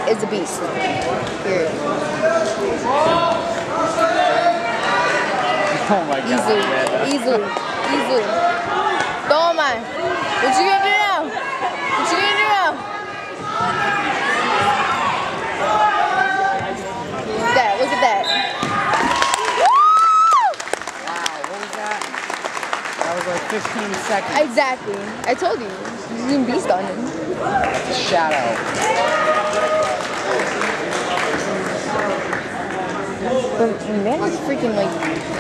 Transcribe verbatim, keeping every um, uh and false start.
is a beast. Period. Oh my god. Easily, Man. easily, easily. Don't mind. What you gonna do now? What you gonna do now? Look at that, look at that. Wow, what was that? That was like fifteen seconds. Exactly. I told you. He's doing beast on him. Shadow. But man is freaking like